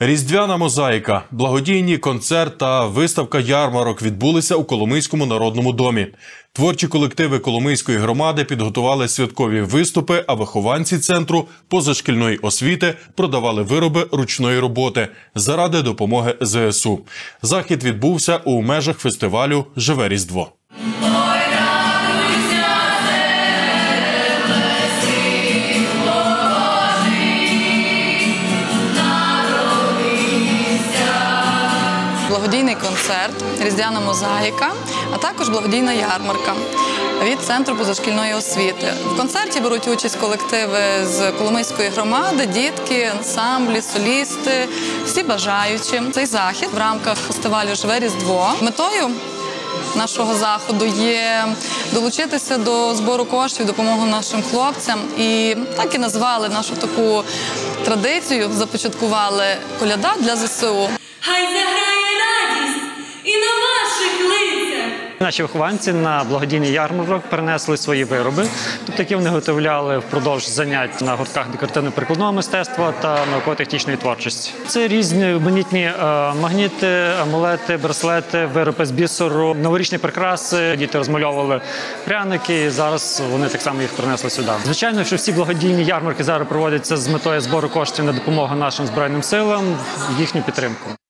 Різдвяна мозаїка, благодійні концерт та виставка ярмарок відбулися у Коломийському народному домі. Творчі колективи Коломийської громади підготували святкові виступи, а вихованці Центру позашкільної освіти продавали вироби ручної роботи заради допомоги ЗСУ. Захід відбувся у межах фестивалю «Живе Різдво». Благодійний концерт, різдвяна мозаїка, а також благодійна ярмарка від Центру позашкільної освіти. В концерті беруть участь колективи з Коломийської громади, дітки, ансамблі, солісти, всі бажаючі. Цей захід в рамках фестивалю «Живе Різдво». Метою нашого заходу є долучитися до збору коштів, допомогу нашим хлопцям. І так і назвали нашу таку традицію, започаткували «Коляда для ЗСУ». Хай заграє радість і на ваших лицях! Наші вихованці на благодійний ярмарок принесли свої вироби, які вони готовляли впродовж занять на гуртках декоративно-прикладного мистецтва та науково-технічної творчості. Це різні різноманітні магніти, амулети, браслети, вироби з бісеру, новорічні прикраси. Діти розмальовували пряники, і зараз вони так само їх принесли сюди. Звичайно, що всі благодійні ярмарки зараз проводяться з метою збору коштів на допомогу нашим Збройним силам, їхню підтримку.